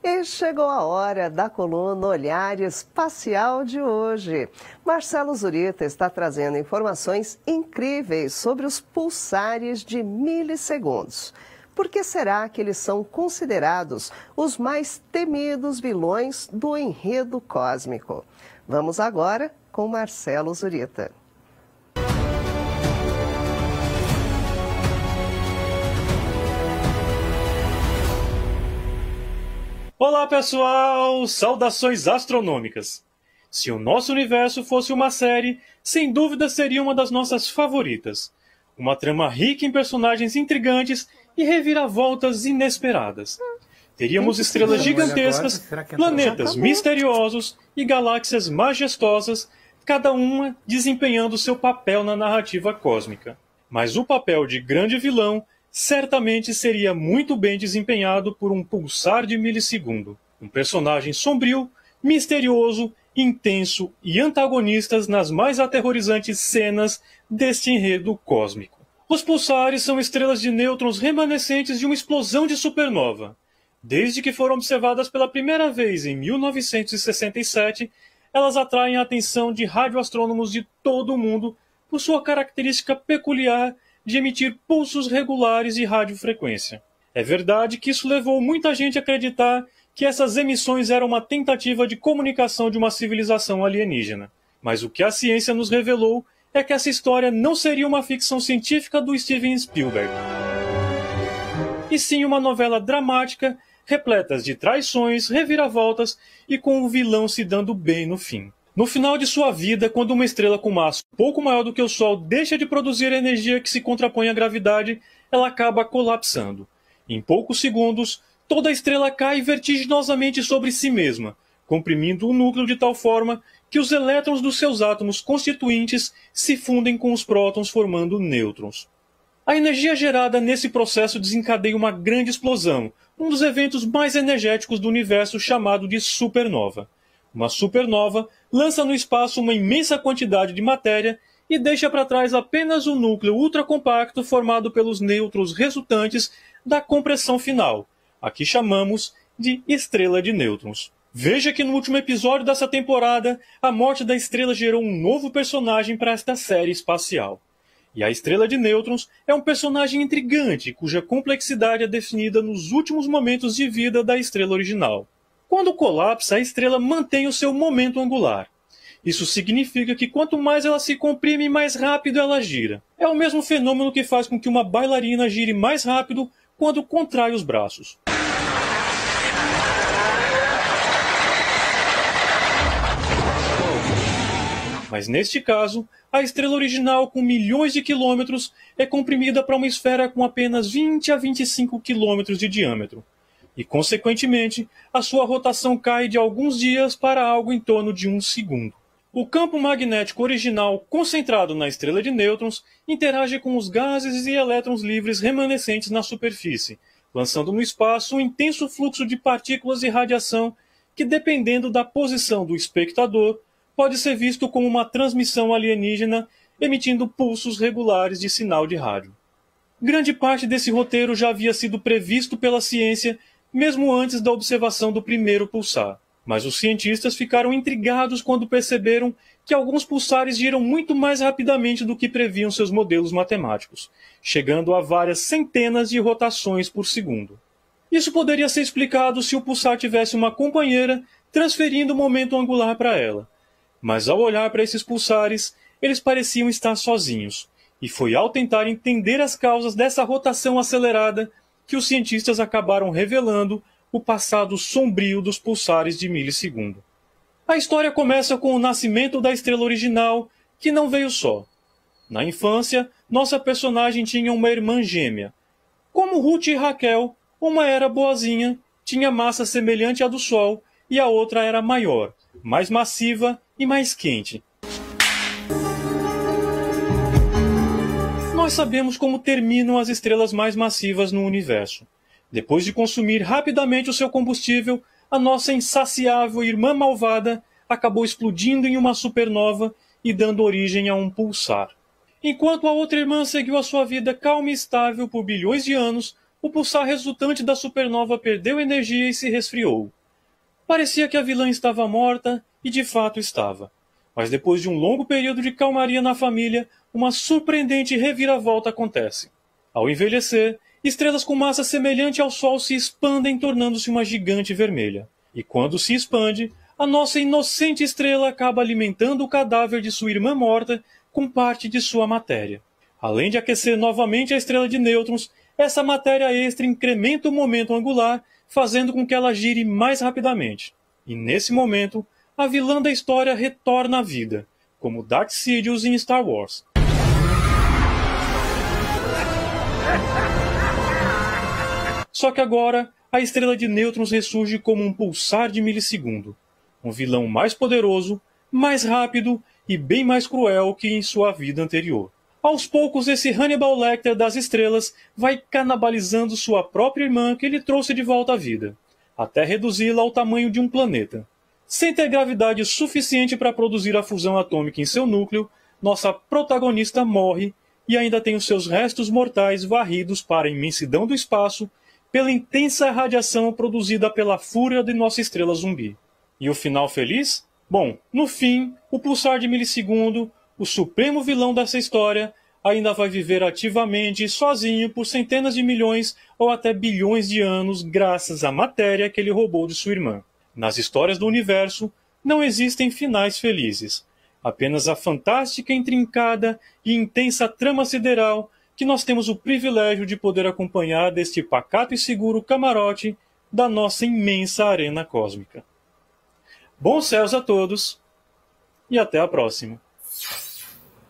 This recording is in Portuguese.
E chegou a hora da coluna Olhar Espacial de hoje. Marcelo Zurita está trazendo informações incríveis sobre os pulsares de milissegundos. Por que será que eles são considerados os mais temidos vilões do enredo cósmico? Vamos agora com Marcelo Zurita. Olá pessoal, saudações astronômicas! Se o nosso universo fosse uma série, sem dúvida seria uma das nossas favoritas. Uma trama rica em personagens intrigantes e reviravoltas inesperadas. Teríamos estrelas gigantescas, planetas misteriosos e galáxias majestosas, cada uma desempenhando seu papel na narrativa cósmica. Mas o papel de grande vilão certamente seria muito bem desempenhado por um pulsar de milissegundo. Um personagem sombrio, misterioso, intenso e antagonistas nas mais aterrorizantes cenas deste enredo cósmico. Os pulsares são estrelas de nêutrons remanescentes de uma explosão de supernova. Desde que foram observadas pela primeira vez em 1967, elas atraem a atenção de radioastrônomos de todo o mundo por sua característica peculiar de emitir pulsos regulares de radiofrequência. É verdade que isso levou muita gente a acreditar que essas emissões eram uma tentativa de comunicação de uma civilização alienígena. Mas o que a ciência nos revelou é que essa história não seria uma ficção científica do Steven Spielberg, e sim uma novela dramática, repleta de traições, reviravoltas e com o vilão se dando bem no fim. No final de sua vida, quando uma estrela com massa pouco maior do que o Sol deixa de produzir a energia que se contrapõe à gravidade, ela acaba colapsando. Em poucos segundos, toda a estrela cai vertiginosamente sobre si mesma, comprimindo o núcleo de tal forma que os elétrons dos seus átomos constituintes se fundem com os prótons formando nêutrons. A energia gerada nesse processo desencadeia uma grande explosão, um dos eventos mais energéticos do universo chamado de supernova. Uma supernova lança no espaço uma imensa quantidade de matéria e deixa para trás apenas o núcleo ultracompacto formado pelos nêutrons resultantes da compressão final, a que chamamos de estrela de nêutrons. Veja que no último episódio dessa temporada, a morte da estrela gerou um novo personagem para esta série espacial. E a estrela de nêutrons é um personagem intrigante, cuja complexidade é definida nos últimos momentos de vida da estrela original. Quando colapsa, a estrela mantém o seu momento angular. Isso significa que quanto mais ela se comprime, mais rápido ela gira. É o mesmo fenômeno que faz com que uma bailarina gire mais rápido quando contrai os braços. Mas neste caso, a estrela original com milhões de quilômetros é comprimida para uma esfera com apenas 20 a 25 quilômetros de diâmetro. E, consequentemente, a sua rotação cai de alguns dias para algo em torno de 1 segundo. O campo magnético original, concentrado na estrela de nêutrons, interage com os gases e elétrons livres remanescentes na superfície, lançando no espaço um intenso fluxo de partículas e radiação que, dependendo da posição do espectador, pode ser visto como uma transmissão alienígena emitindo pulsos regulares de sinal de rádio. Grande parte desse roteiro já havia sido previsto pela ciência mesmo antes da observação do primeiro pulsar. Mas os cientistas ficaram intrigados quando perceberam que alguns pulsares giram muito mais rapidamente do que previam seus modelos matemáticos, chegando a várias centenas de rotações por segundo. Isso poderia ser explicado se o pulsar tivesse uma companheira transferindo o momento angular para ela. Mas ao olhar para esses pulsares, eles pareciam estar sozinhos, e foi ao tentar entender as causas dessa rotação acelerada que os cientistas acabaram revelando o passado sombrio dos pulsares de milissegundo. A história começa com o nascimento da estrela original, que não veio só. Na infância, nossa personagem tinha uma irmã gêmea. Como Ruth e Raquel, uma era boazinha, tinha massa semelhante à do Sol, e a outra era maior, mais massiva e mais quente. Nós sabemos como terminam as estrelas mais massivas no universo. Depois de consumir rapidamente o seu combustível, a nossa insaciável irmã malvada acabou explodindo em uma supernova e dando origem a um pulsar. Enquanto a outra irmã seguiu a sua vida calma e estável por bilhões de anos, o pulsar resultante da supernova perdeu energia e se resfriou. Parecia que a vilã estava morta, e de fato estava. Mas depois de um longo período de calmaria na família, uma surpreendente reviravolta acontece. Ao envelhecer, estrelas com massa semelhante ao Sol se expandem, tornando-se uma gigante vermelha. E quando se expande, a nossa inocente estrela acaba alimentando o cadáver de sua irmã morta com parte de sua matéria. Além de aquecer novamente a estrela de nêutrons, essa matéria extra incrementa o momento angular, fazendo com que ela gire mais rapidamente. E nesse momento, a vilã da história retorna à vida, como Darth Sidious em Star Wars. Só que agora, a estrela de nêutrons ressurge como um pulsar de milissegundo. Um vilão mais poderoso, mais rápido e bem mais cruel que em sua vida anterior. Aos poucos, esse Hannibal Lecter das estrelas vai canibalizando sua própria irmã que ele trouxe de volta à vida, até reduzi-la ao tamanho de um planeta. Sem ter gravidade suficiente para produzir a fusão atômica em seu núcleo, nossa protagonista morre e ainda tem os seus restos mortais varridos para a imensidão do espaço pela intensa radiação produzida pela fúria de nossa estrela zumbi. E o final feliz? Bom, no fim, o pulsar de milissegundo, o supremo vilão dessa história, ainda vai viver ativamente sozinho por centenas de milhões ou até bilhões de anos graças à matéria que ele roubou de sua irmã. Nas histórias do universo, não existem finais felizes. Apenas a fantástica, intrincada e intensa trama sideral que nós temos o privilégio de poder acompanhar deste pacato e seguro camarote da nossa imensa arena cósmica. Bons céus a todos e até a próxima.